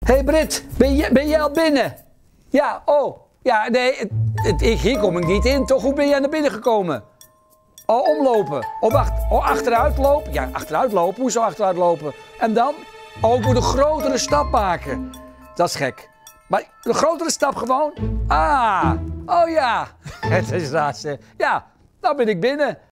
Hey Brit, ben jij al binnen? Ja, oh. Ja, nee, hier kom ik niet in, toch? Hoe ben jij naar binnen gekomen? Oh, omlopen. Oh, wacht. Oh, achteruit lopen? Ja, achteruit lopen. Hoezo achteruit lopen? En dan? Oh, ik moet een grotere stap maken. Dat is gek. Maar een grotere stap gewoon? Ah, oh ja. Het is raar. Ja, nou ben ik binnen.